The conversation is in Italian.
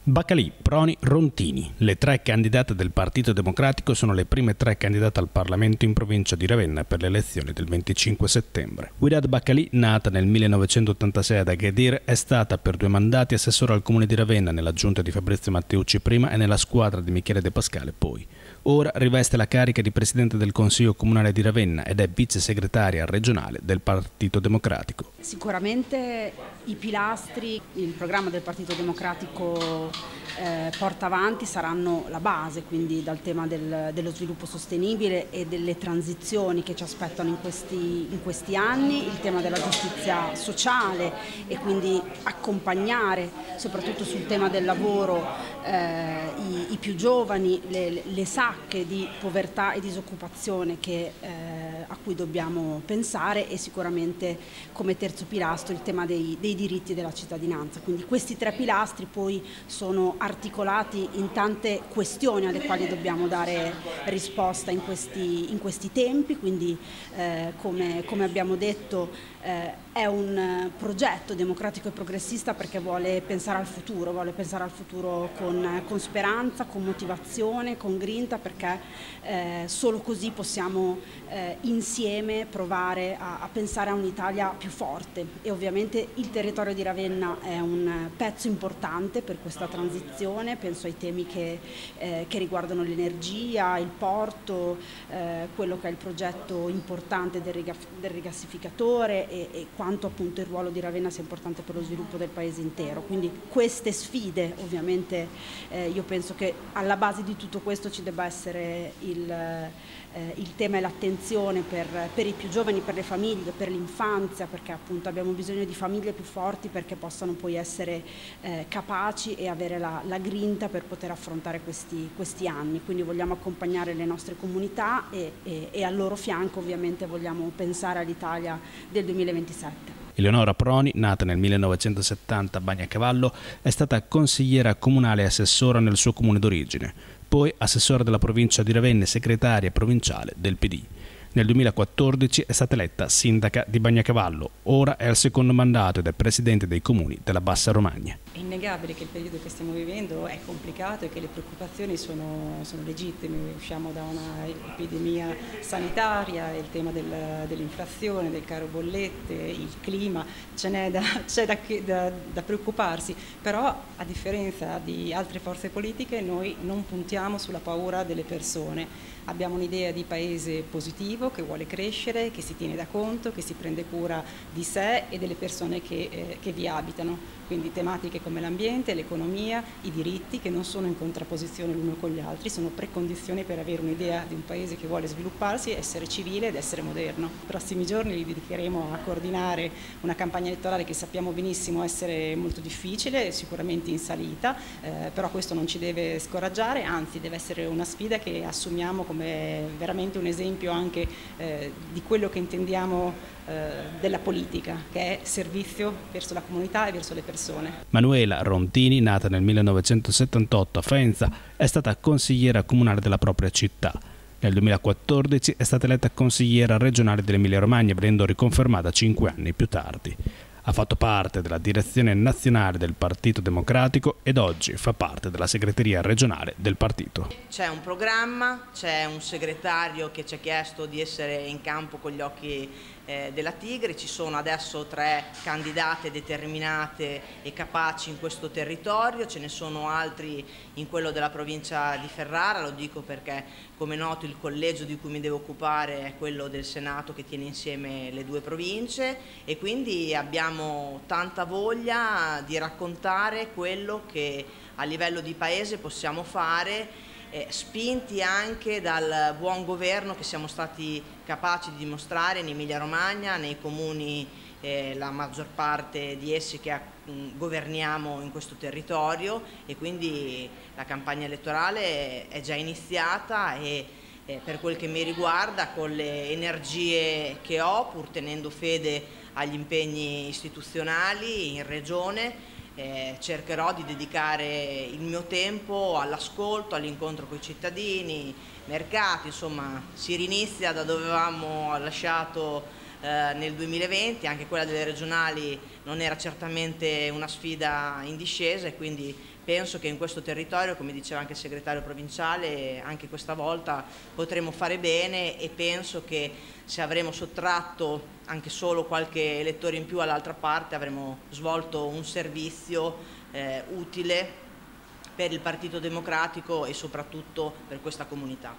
Baccalì, Proni, Rontini. Le tre candidate del Partito Democratico sono le prime tre candidate al Parlamento in provincia di Ravenna per le elezioni del 25 settembre. Widad Baccalì, nata nel 1986 ad Agadir, è stata per 2 mandati assessore al comune di Ravenna nella giunta di Fabrizio Matteucci prima e nella squadra di Michele De Pascale poi. Ora riveste la carica di presidente del Consiglio Comunale di Ravenna ed è vice segretaria regionale del Partito Democratico. Sicuramente i pilastri, il programma del Partito Democratico porta avanti saranno la base, quindi dal tema dello sviluppo sostenibile e delle transizioni che ci aspettano in questi anni, il tema della giustizia sociale e quindi accompagnare soprattutto sul tema del lavoro i più giovani, le sacche di povertà e disoccupazione a cui dobbiamo pensare, e sicuramente come terzo pilastro il tema dei diritti della cittadinanza. Quindi questi 3 pilastri poi sono articolati in tante questioni alle quali dobbiamo dare risposta in questi tempi, quindi come abbiamo detto è un progetto democratico e progressista perché vuole pensare al futuro con speranza, con motivazione, con grinta, perché solo così possiamo insieme provare a pensare a un'Italia più forte, e ovviamente il territorio di Ravenna è un pezzo importante per questa transizione. Penso ai temi che riguardano l'energia, il porto, quello che è il progetto importante del rigassificatore e quanto appunto il ruolo di Ravenna sia importante per lo sviluppo del paese intero. Quindi queste sfide ovviamente io penso che alla base di tutto questo ci debba essere il tema e l'attenzione per i più giovani, per le famiglie, per l'infanzia, perché appunto abbiamo bisogno di famiglie più forti perché possano poi essere capaci e avere la grinta per poter affrontare questi anni. Quindi vogliamo accompagnare le nostre comunità e al loro fianco ovviamente vogliamo pensare all'Italia del 2027. Eleonora Proni, nata nel 1970 a Bagnacavallo, è stata consigliera comunale e assessora nel suo comune d'origine, poi assessora della provincia di Ravenna e segretaria provinciale del PD. Nel 2014 è stata eletta sindaca di Bagnacavallo, ora è al secondo mandato ed è presidente dei comuni della Bassa Romagna. È innegabile che il periodo che stiamo vivendo è complicato e che le preoccupazioni sono legittime. Usciamo da una epidemia sanitaria, il tema dell'inflazione, del caro bollette, il clima, c'è da preoccuparsi, però a differenza di altre forze politiche noi non puntiamo sulla paura delle persone. Abbiamo un'idea di paese positivo che vuole crescere, che si tiene da conto, che si prende cura di sé e delle persone che vi abitano. Quindi tematiche come l'ambiente, l'economia, i diritti, che non sono in contrapposizione l'uno con gli altri, sono precondizioni per avere un'idea di un paese che vuole svilupparsi, essere civile ed essere moderno. I prossimi giorni li dedicheremo a coordinare una campagna elettorale che sappiamo benissimo essere molto difficile, sicuramente in salita, però questo non ci deve scoraggiare, anzi deve essere una sfida che assumiamo come veramente un esempio anche di quello che intendiamo della politica, che è servizio verso la comunità e verso le persone. Manuela Rontini, nata nel 1978 a Faenza, è stata consigliera comunale della propria città. Nel 2014 è stata eletta consigliera regionale dell'Emilia Romagna, venendo riconfermata 5 anni più tardi. Ha fatto parte della direzione nazionale del Partito Democratico ed oggi fa parte della segreteria regionale del partito. C'è un programma, c'è un segretario che ci ha chiesto di essere in campo con gli occhi della tigre, ci sono adesso 3 candidate determinate e capaci in questo territorio, ce ne sono altri in quello della provincia di Ferrara, lo dico perché come noto il collegio di cui mi devo occupare è quello del Senato che tiene insieme le 2 province, e quindi abbiamo tanta voglia di raccontare quello che a livello di paese possiamo fare, spinti anche dal buon governo che siamo stati capaci di dimostrare in Emilia Romagna, nei comuni, la maggior parte di essi che governiamo in questo territorio, e quindi la campagna elettorale è già iniziata e per quel che mi riguarda, con le energie che ho, pur tenendo fede agli impegni istituzionali in regione, cercherò di dedicare il mio tempo all'ascolto, all'incontro con i cittadini, mercati, insomma si rinizia da dove avevamo lasciato nel 2020, anche quella delle regionali non era certamente una sfida in discesa, e quindi penso che in questo territorio, come diceva anche il segretario provinciale, anche questa volta potremo fare bene, e penso che se avremo sottratto anche solo qualche elettore in più all'altra parte avremo svolto un servizio utile per il Partito Democratico e soprattutto per questa comunità.